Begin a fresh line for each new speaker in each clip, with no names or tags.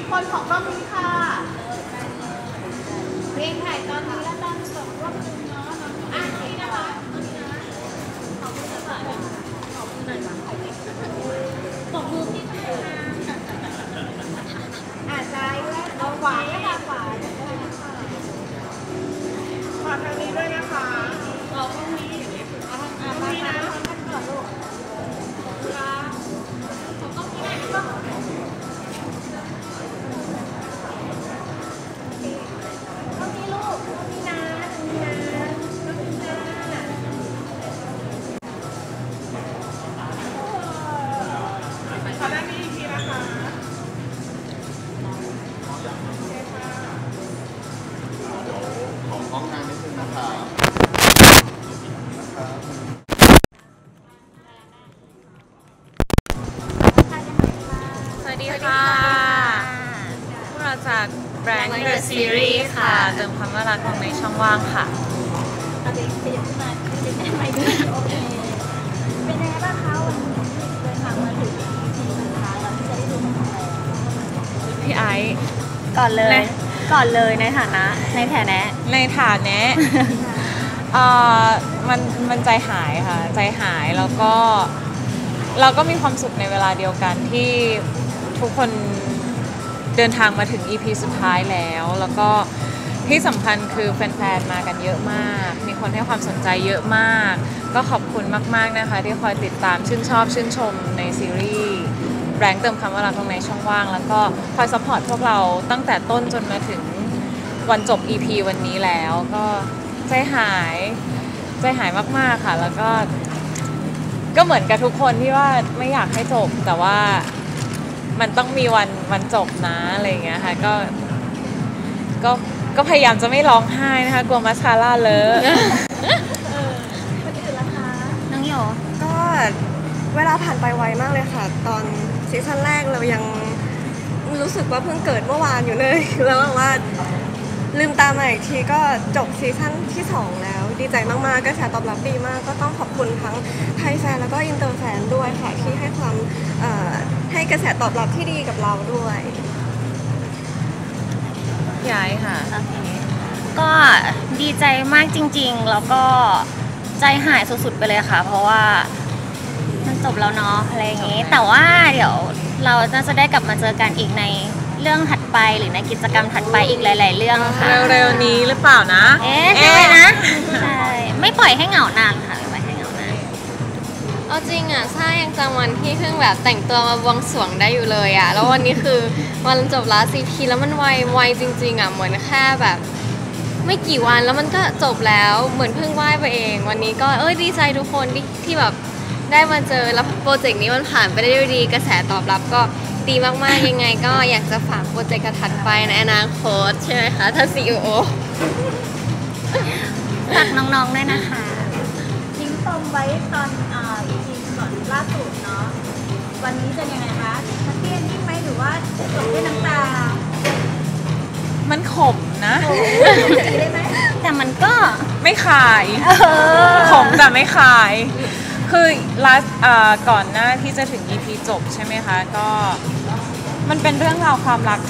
คนของรอบนี้ค่ะเพลงถ่ายตอนนี้แล้วตอนจบรอบนึงเนาะนี่นะคะตอนนี้นะขอบคุณมากขอบคุณหน่อยค่ะตบมือพี่ค่ะซ้ายและขวาค่ะขวาขอทางนี้ด้วยนะคะเราต้องมีต้องมีนะก่อนลูกค่ะต้องมีได้ก็ต้องมีลูกต้องมีนะต้องมีนะต้องมีนะขอด้านนี้อีกทีนะคะ
ของห้องงานนิดนึงนะครับ
สวัสดีค่ะพวกเราจาก Blank The Series ค่ะเติมความน่ารักลงในช่องว่างค่ะ
เอาเด็กขยับขึ้นมาเป็นยังไงด้วยโอเคเป็นยังไงบ้างคะวันนี้เดินทางมาถึงทีสุดท้ายแล้วที่จะได้ดูของเรา
พี่ไอซ์
ก่อนเลยในฐานะ
มันใจหายค่ะใจหายแล้วก็เราก็มีความสุขในเวลาเดียวกันที่ทุกคนเดินทางมาถึง EP สุดท้ายแล้วก็ที่สำคัญคือแฟนๆมากันเยอะมากมีคนให้ความสนใจเยอะมากก็ขอบคุณมากๆนะคะที่คอยติดตามชื่นชมในซีรีส์แรงเติมคำว่ารักตรงในช่องว่างแล้วก็คอยซัพพอร์ตพวกเราตั้งแต่ต้นจนมาถึงวันจบ EP วันนี้แล้วก็ใจหายมากๆค่ะแล้วก็เหมือนกับทุกคนที่ว่าไม่อยากให้จบแต่ว่ามันต้องมีวันจบนะอะไรอย่างเงี้ยค่ะก็พยายามจะไม่ร้องไห้นะคะกลัวมัสคาร่าเลอะ
คนอื่นล่ะคะ
น้องโย
ก็เวลาผ่านไปไวมากเลยค่ะตอนซีซั่นแรกเรายังรู้สึกว่าเพิ่งเกิดเมื่อวานอยู่เลยแล้วว่าลืมตามาอีกทีก็จบซีซั่นที่2แล้วดีใจมากๆกระแสตอบรับดีมากก็ต้องขอบคุณทั้งไทยแฟนแล้วก็อินเตอร์แฟนด้วยค่ะที่ให้ความให้กระแสตอบรับที่ดีกับเราด้วย
ย้ายค่ะ
โอเคก็ดีใจมากจริงๆแล้วก็ใจหายสุดๆไปเลยค่ะเพราะว่ามันจบแล้วเนาะอะไรอย่างงี้แต่ว่าเดี๋ยวเราจะได้กลับมาเจอกันอีกในเรื่องถัดไปหรือในกิจกรรมถัดไปอีกหลายๆเรื่องค่ะ
เร็วๆนี้หรือเปล่านะ
ใช่นะใช่ไม่ปล่อยให้เหงานานค่ะไม่ปล่อยให้เหงานาน
เอาจริงอ่ะซ่ายังจำวันที่เพิ่งแบบแต่งตัวมาบวงสรวงได้อยู่เลยอ่ะแล้ววันนี้คือวันจบลาซีพีแล้วมันไวจริงๆอ่ะเหมือนแค่แบบไม่กี่วันแล้วมันก็จบแล้วเหมือนเพิ่งไหว้ไปเองวันนี้ก็ดีใจทุกคนที่แบบได้มาเจอแล้วโปรเจกต์นี้มันผ่านไปได้ด้วยดีกระแสตอบรับก็ดีมากๆยังไงก็อยากจะฝากโปรเจกต์ถัดไปในอนาคตใช่ไหมคะถ้า CEO
ฝากน้องๆด้วยนะคะ
ทิ้งปมไว้ตอนEP ก่อนล่าสุดเนาะวันนี้จะยังไงคะแฮปปี้เอนดิ้งไหมหรือว่าจบด้วยน้ำตา
มันขมนะ
ได้ไหม
แต่มันก็
ไม่ขายขมแต่ไม่ขายคือก่อนหน้าที่จะถึง EP จบใช่ไหมคะก็มันเป็นเรื่องราวความรัก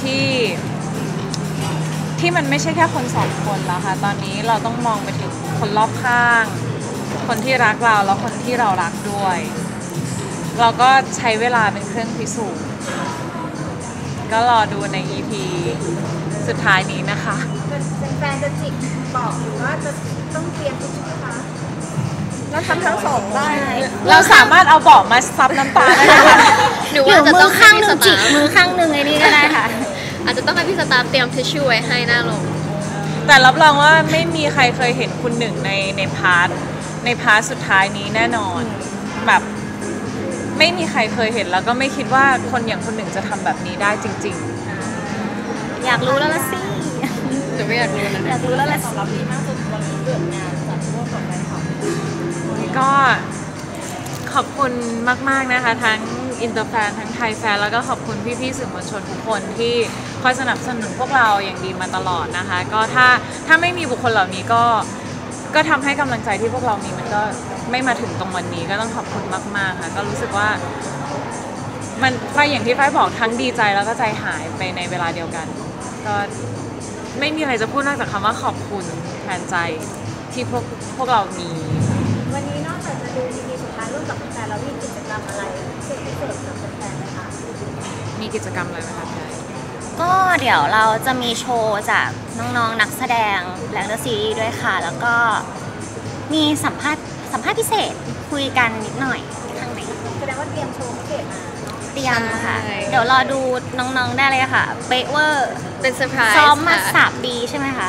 ที่มันไม่ใช่แค่คนสองคนแล้วค่ะตอนนี้เราต้องมองไปถึงคนรอบข้างคนที่รักเราแล้วคนที่เรารักด้วยเราก็ใช้เวลาเป็นเครื่องพิสูจน์ก็รอดูใน EP สุดท้ายนี้นะคะ
เป็นแฟนจะจิกบอกหรือว่าจะต้องเตรียมทิชชู่คะ
เราทำทั้งสองได้
เราสามารถเอาเบาะมาซับน้ำตาได้ค่ะ
หรือว่าจะต้อง
ข้างหนึ่งจิกมือข้างหนึ่งไอ้นี่ก็ได้ค่ะ
อาจจะต้องให้พี่สตาฟเตรียมทิชชู่ไว้ให้หน้าลง
แต่รับรองว่าไม่มีใครเคยเห็นคุณหนึ่งในพาร์ทสุดท้ายนี้แน่นอนแบบไม่มีใครเคยเห็นแล้วก็ไม่คิดว่าคนอย่างคุณหนึ่งจะทำแบบนี้ได้จริง
ๆอยากรู้แล้วละสิ
หรือไม่อยากรู้นะ
อยากรู้แล้วละสิ
รับดีมากจนวันนี้เกิดงานจัดร่วมกับแฟนคลับ
ก็ขอบคุณมากๆนะคะทั้งอินเตอร์แฟนทั้งไทยแฟนแล้วก็ขอบคุณพี่ๆสื่อมวลชนทุกคนที่คอยสนับสนุนพวกเราอย่างดีมาตลอดนะคะก็ถ้าไม่มีบุคคลเหล่านี้ก็ทำให้กำลังใจที่พวกเรามีมันก็ไม่มาถึงตรงวันนี้ก็ต้องขอบคุณมากๆค่ะก็รู้สึกว่ามันไฟอย่างที่ไฟบอกทั้งดีใจแล้วก็ใจหายไปในเวลาเดียวกัน ก็ไม่มีอะไรจะพูดนอกจากคำว่าขอบคุณแทนใจที่พวกเรามี
วันนี้นอกจากจะดู EP สุดท้ายร่วมกับแฟนๆแล้วมีกิจกรรมอะไรพิเศษกับแฟนๆไหมคะ
มีกิจกรรมอะไรไหมคะพี่ไอ
ก็เดี๋ยวเราจะมีโชว์จากน้องๆนักแสดงแบล็คเดอะซีรีส์ด้วยค่ะ แล้วก็มีสัมภาษณ์พิเศษคุยกันนิดหน่อยข้างใน
แสดงว่าเตรียมโชว์พิเศษมา
เตรียมค่ะ
ใช่
เดี๋ยวรอดูน้องๆได้เลยค่ะเป๊ะเวอร์
เป็นเซอร์ไพรส์
ซ้อมมา
ค่ะ
3 ปีใช่ไหมคะ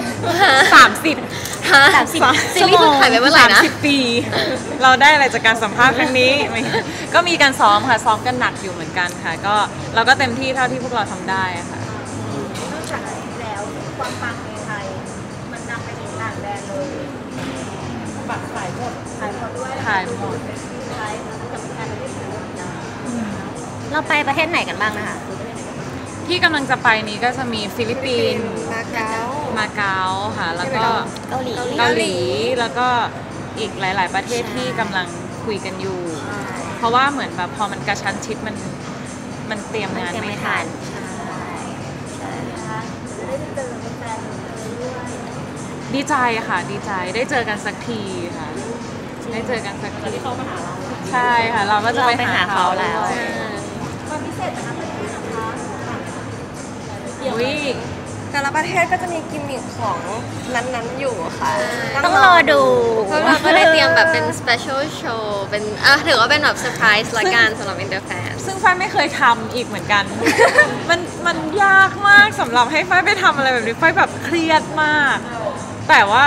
30
ฮะ
30
ซีรีส์เพิ่งถ่ายไปเมื่อไหร่นะ
30 ปี เราได้อะไรจากการสัมภาษณ์ครั้งนี้ ก็มีการซ้อมค่ะซ้อมกันหนักอยู่เหมือนกันค่ะก็เราก็เต็มที่เท่าที่พวกเราทำได้อะค่ะ
นอกจากนี้แล้วความปังในไทยมันนำไปถึงต่างแดนเลยบัตรขายหมดด้วย
ขายหมด
ขายกับแฟนๆได้ซื้อนะ
เราไปประเทศไหนกันบ้างนะคะ
ที่กำลังจะไปนี้ก็จะมีฟิลิปปินส์
มาเก๊า
มาเก๊าค่ะแล้วก็
เกาหลี
เกาหลีแล้วก็อีกหลาย ๆ ประเทศที่กำลังคุยกันอยู่ เพราะว่าเหมือนแบบพอมันกระชั้นชิดมันเตรียมงาน
ยัง
ไม่
ไม่
ทั
ทั
น
นใช่
จะได้เจอแฟนๆด้วย
ดีใจค่ะดีใจได้เจอกันสักทีค่ะได้เจอกันสักทีที่เขามาหาเราใช่ค่ะเราก็จะไปหาเขาแล้ว
ความพิเศษนะคะเป็นที่นะคะ
อุ้ย
แต่ละประเทศก็จะมีกิมมิคของนั้นๆอยู่ค่ะ
ต้องรอดู
พวกเราก็ได้เตรียมแบบเป็น special show เป็นถือว่าเป็นแบบเซอร์ไพรส์ละกันสำหรับ Interfans
ซึ่งฝ้ายไม่เคยทำอีกเหมือนกัน มันยากมากสำหรับให้ฝ้ายไปทำอะไรแบบนี้ฝ้ายแบบเครียดมาก แต่ว่า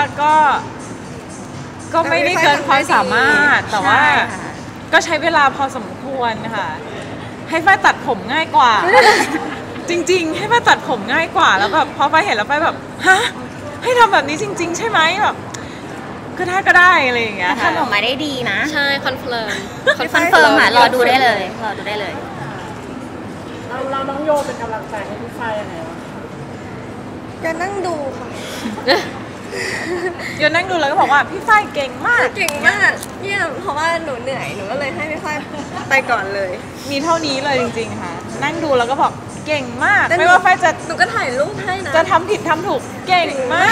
ก็ไม่ได้เกินความสามารถแต่ว่า
ใช่ค่ะ
ก็ใช้เวลาพอสมควรค่ะ ให้ฝ้ายตัดผมง่ายกว่า จริง ๆ ให้ฝ้ายตัดผมง่ายกว่าแล้วแบบพอฝ้ายเห็นแล้วฝ้ายแบบฮะให้ทำแบบนี้จริง ๆ ใช่ไหมแบบก็ได้อะไรอย่างเงี้ย
แต่
ค่ะ
ทำออกมาได้ดีนะ
ใช่ คอนเฟิร์ม
คอนเฟิร์มค่ะรอดูได้เลยรอดูได้เลย
เราน้องโยเป็นกำลังใจให้พี่ไฟยังไงวะ
จะนั่งดูค่ะ
โยนนั่งดูแล้วก็บอกว่าพี่ฝ้ายเก่งมาก
เก่งมากเยี่ยมเพราะว่าหนูเหนื่อยหนูก็เลยให้พี่ฝ้ายไปก่อนเลย
มีเท่านี้เลยจริงๆค่ะ นั่งดูแล้วก็บอกเก่งมาก
แต่หนู
ไม่ว่าฝ้ายจะ
หนูก็ถ่ายรูปให้นะ
จะทำผิดทำถูกเก่งมาก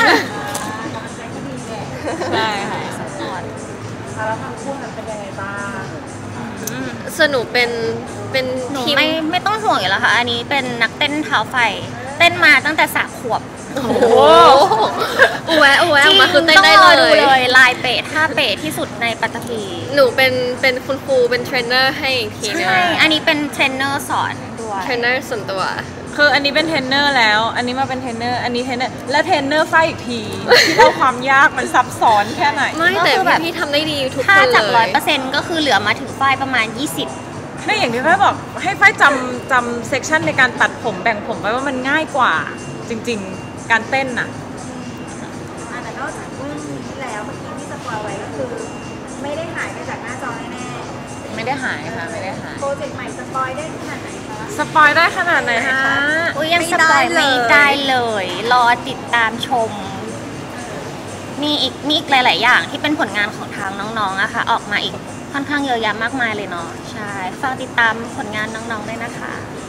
ใช่ค่ะ
แล้วทางคู่นั้นเป็นยังไงบ้าง
สนุกเป็น
หนู
ทีม
ไม่ต้องห่วงอยู่แล้วค่ะ อันนี้เป็นนักเต้นเท้าไฟ เต้นมาตั้งแต่3 ขวบ
โอ้โหอูแวะออกมาคือเต้นได้
ต้องรอ
เล
ดู
ย
เลยลายเปะท่าเปะที่สุดในปัตตภี
หนูเป็นคุณครูเป็นเทรนเนอร์ให้อีกทีนึง
ใช่ อันนี้เป็นเทรนเนอร์สอนด้วย
เทรนเนอร์ส่วนตัว
คืออันนี้เป็นเทรนเนอร์แล้ว อันนี้มาเป็นเทรนเนอร์ อันนี้เทรนเนอร์ และเทรนเนอร์ฝ้ายอีกทีที่เราความยากมันซับซ้อนแค่ไหน
ไม่แต่
ก็คือแบบ
พี่ๆทำได้ดีทุกค
ถ้าน จาก
เลย
100%ก็คือเหลือมาถึงฝ้ายประมาณ 20
ไม่อย่างที่ฝ้ายบอกให้ฝ้ายจำเซกชันในการตัดผมแบ่งผมไว้ว่ามันง่ายกว่า จริงๆ การเต้นน่ะ
แต่นอกจากเรื่องนี้แล้วเมื่อกี้ที่สปอยไว้ก็คือ ไม่ได้หายไปจากหน้าจอแน่
ไม่ได้หายค่ะไม่ได้หาย
ๆโปรเจกต์ใหม่สปอยได้ขนาดไหนคะ
สปอยได้ขนาดไหนคะ
อุ้ยยังสปอยไม่ได้เลย รอติดตามชม มีอีกหลาย ๆ อย่างที่เป็นผลงานของทางน้องๆอะค่ะ ออกมาอีกค่อนข้างเยอะแยะมากมายเลยเนาะ ใช่ ฝากติดตามผลงานน้องๆด้วยนะคะ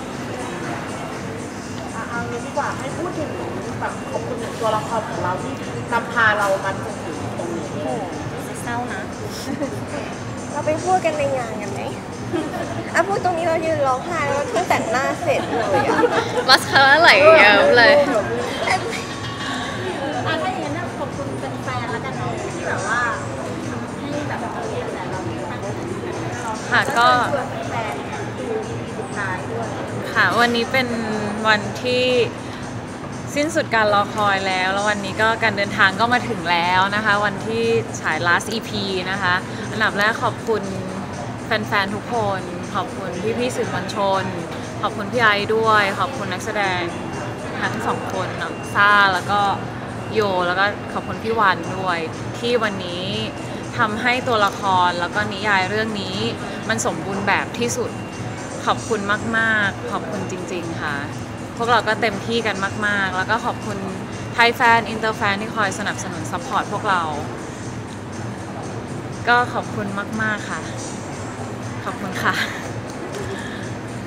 เอางี้ดีกว่าให้พูดถึงแบบขอบคุณถึงตัวละครของเราที่นำพาเรามาจนถึงตรงนี้
โอ้เศร้านะ
เราไปพูดกันในงานกันไหมอ่ะพูดตรงนี้เรายืนร้องไห้แล้วเพิ่งแต่งหน้าเสร็จเลยอ่ะ
มัสคาร่าไหลเยิ้มเลย
ถ้าอย่างนั้นขอบคุณแฟนๆแล้วกันเนาะที่แบบว่าทำให้แบบแต่เราตั้งใจเรา
ค่ะก็
ชวนแฟนๆดูสุดท้ายด้วย
ค่ะวันนี้เป็นวันที่สิ้นสุดการรอคอยแล้ววันนี้ก็การเดินทางก็มาถึงแล้วนะคะ วันที่ฉาย last EP นะคะ อันดับแรกขอบคุณแฟนๆทุกคน ขอบคุณพี่ๆสื่อมวลชน ขอบคุณพี่ไอซ์ด้วย ขอบคุณนักแสดงทั้งสองคนน้องซ่าแล้วก็โยแล้วก็ขอบคุณพี่วันด้วย ที่วันนี้ทำให้ตัวละครแล้วก็นิยายเรื่องนี้มันสมบูรณ์แบบที่สุด ขอบคุณมากๆ ขอบคุณจริงๆค่ะ พวกเราก็เต็มที่กันมากๆ แล้วก็ขอบคุณไทยแฟนอินเตอร์แฟนที่คอยสนับสนุนซัพพอร์ตพวกเรา ก็ขอบคุณมากๆค่ะ ขอบคุณค่ะ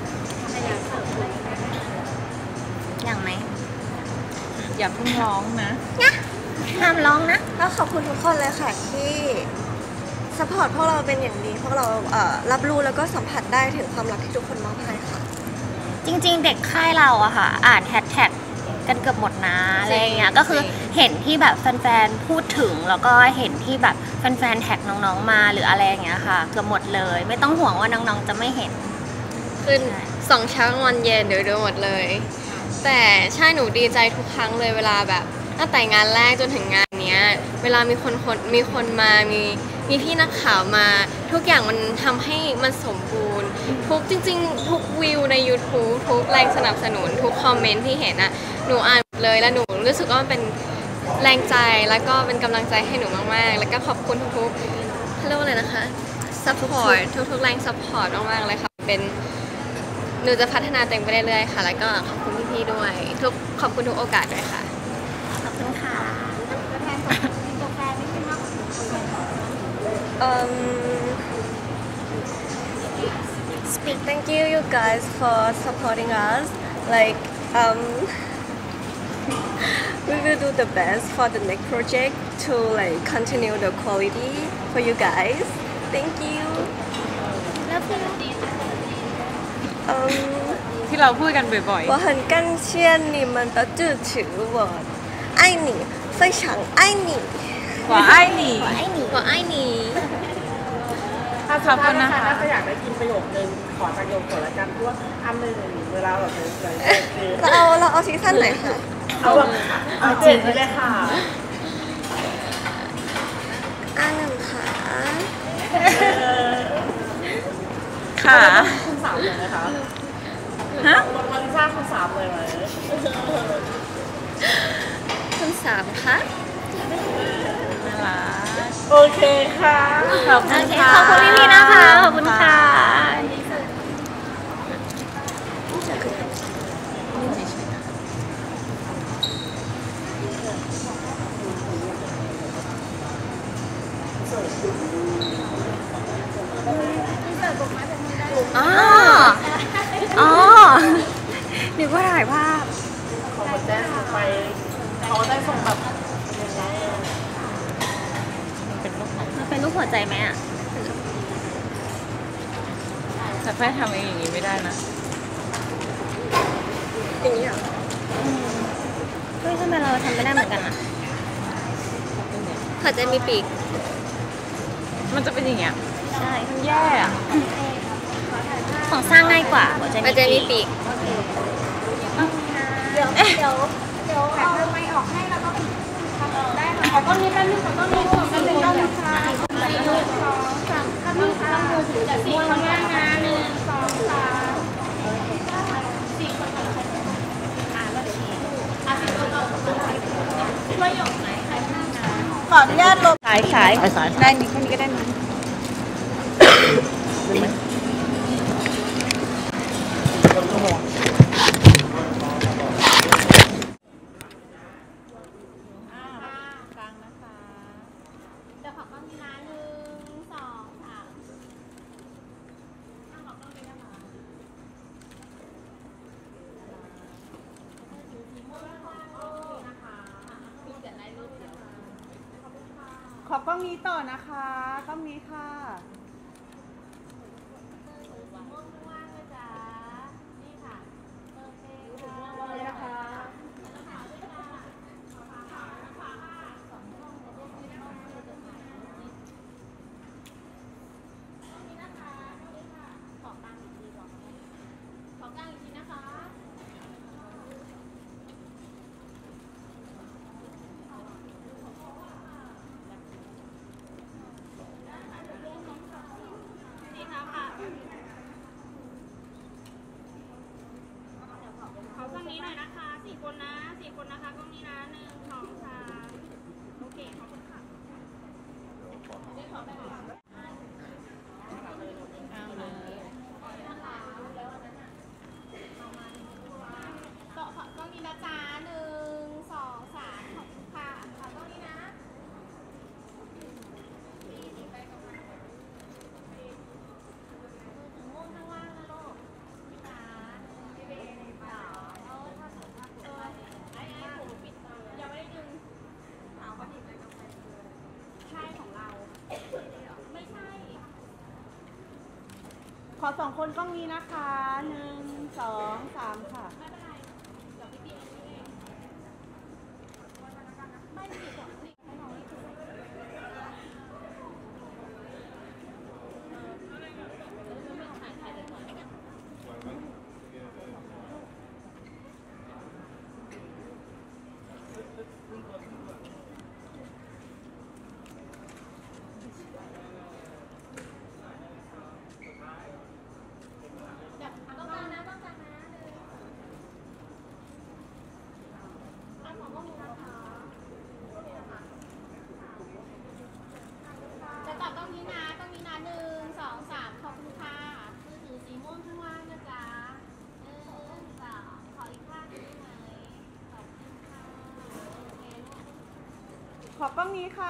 อย่าเพิ่งร้องนะ
ห้ามร้องนะ
ก็ขอบคุณทุกคนเลยค่ะที่สปอร์ตพวกเราเป็นอย่างดีพวกเรารับรู้แล้วก็สัมผัสได้ถึงความรักที่ทุกคนมอบให้ค่ะ
จริงๆ เด็กค่ายเราอะค่ะ อ่านแฮชแท็กกันเกือบหมดนะอะไรเงี้ยก็คือเห็นที่แบบแฟนๆพูดถึงแล้วก็เห็นที่แบบแฟนๆแท็กน้องๆมาหรืออะไรอย่างเงี้ยค่ะเกือบหมดเลย ไม่ต้องห่วงว่าน้องๆจะไม่เห็น
ขึ้น2 เช้ากลางวันเย็นเดี๋ยวดูหมดเลย แต่ใช่หนูดีใจทุกครั้งเลยเวลาแบบตั้งแต่งานแรกจนถึงงานเนี้ยเวลามีคนมามีพี่นักข่าวมาทุกอย่างมันทำให้มันสมบูรณ์ทุกจริงๆทุกวิวใน YouTube ทุกแรงสนับสนุนทุกคอมเมนต์ที่เห็นอะหนูอ่านหมดเลยแล้วหนูรู้สึกว่ามันเป็นแรงใจแล้วก็เป็นกำลังใจให้หนูมากๆแล้วก็ขอบคุณทุกๆเขาเรียกว่าอะไรนะคะ support ทุกๆแรง support มากๆเลยค่ะเป็นหนูจะพัฒนาตัวเองไปเรื่อยๆค่ะแล้วก็ขอบคุณพี่ๆด้วยขอบคุณทุกโอกาสด้วยค่ะ
ขอบคุณค่ะ
Thank you guys for supporting us. Like, we will do the best for the next project to like continue the quality for you guys. Thank you.
Love you.
ที่เราพูดกันบ่อย
我很感谢你们的支持，我爱你，非常爱你。
ๆกว่าไอ้หนี
ไอ้หนี
ขอไอ้หนี
ขอบคุณนะคะ
น่าจะอยากได้ยินประโยคนึงขอประโยคก่อนละกันเพราะว่าอันหนึ่งเวลาแบบเลยคือ
เราเอาซีซั่นไหนคะ
เอาแบบเอาจริงเลยค่ะ
อันหนึ่งค่ะ
ค่ะ
คุณสาวเลยไหมคะ
ฮะ
วันลิซ่าคุณสาวเลยไหม
คุณสามคะ
น่ารัก
โอเคค่ะ
ขอบคุณค่ะ
ขอบคุณพี่ๆนะคะ ขอบคุณค่ะ อ๋อ อ๋อนึกว่าถ่ายภาพ
เขาแจ้งไปเขาได้ส่งแบบ
มันเป็นรูปหัวใจไหมอ่ะ
แต่แค่ทำเองอย่างนี้ไม่ได้นะ
อย่างนี้เหรอ
เฮ้ยทำไมเราทำไม่ได้เหมือนกันอ่ะ
หัวใจมีปีก
มันจะเป็นอย่างเงี้ย
ใช่
มันแย่อะ
ของสร้างง่ายกว่าหัวใจ
หัวใจมีปีก
เดี๋ยวเอาไม้ออกให้แล้วก็ได้ค่ะขอต้นนี้แป๊บนึงขอต้นนี้ขอต้นนี้ต้องค่ะ1 2 3ครับนี่ค่ะ4 คนแรกนะ1 2 3 4 คนก่อนแล้ว4 คนต่อช่วยหยกไหนใครข้างนะ
ขออนุญาตลบสายได้นี้แค่นี้ก็ได้นะ
เดี๋ยวขอกล้องนี้นะ1 2 3ขอกล้องนี้นะคะ
ขอบกล้องนี้ต่อนะคะกล้องนี้ค่ะ
ม่วงข้างล่างนะจ๊ะนี่ค่ะโอเคค่ะ
นี่นะคะ
ขอกลางอีกทีบอกขอกลางอีกทีนะคะนี่ค่ะค่ะขอกล้องนี้หน่อยนะคะ4 คนนะ4 คนนะคะกล้องนี้นะ1 2 3โอเคขอบคุณค่ะต่อขอกล้องนี้นะจ๊ะ1 2 3ขอบคุณค่ะขอกล้องนี้นะถึงม่วงข้างล่างนะลูกพี่จ๋าพี่เบนต่อเอาถ้าไอ้ผมปิดตา
ขอสองคนกล้องนี้นะคะหนึ่งสองสามค่ะ
ต้องการนะต้องการนะเลยอันของก็มีนะคะจะตอบต้องนี้นะต้องนี้นะหนึ่งสองสามขอบคุณค่ะมือถือสีม่วงข้างล่างนะจ๊ะหนึ่งสองขออีกข้างได้ไหมขอบคุณค่ะโอเคลูก
ขอบกล้องนี้ค่ะ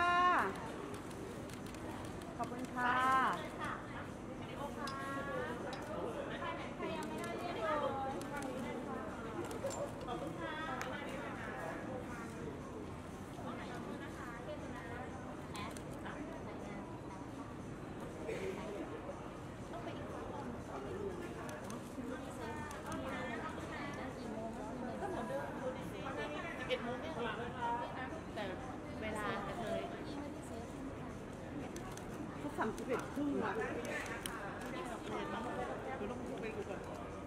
ขอบคุณค่ะ
ค่ะวิดีโอค่ะใครยังไม่ได้เรียกเลยฝั่งนี้เลยค่ะขอบคุณค่ะต้องไหนมือนะคะเรียกเลยนะแอดต้องไปอีกฝั่งก่อนก็เหมือนเดิมดูในเซฟ11 โมงเนี่ยแต่เวลาจะเลย
เขา31 ครึ่งอะ
เดี๋ยวต้องไปดูก่อน